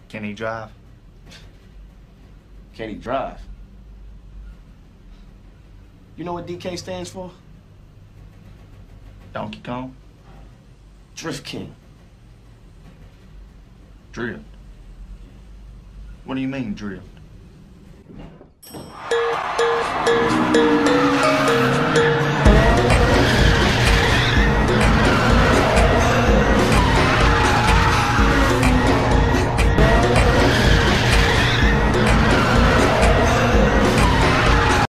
Can he drive? Can he drive? You know what DK stands for? Donkey Kong? Drift King. Drift? What do you mean, drift?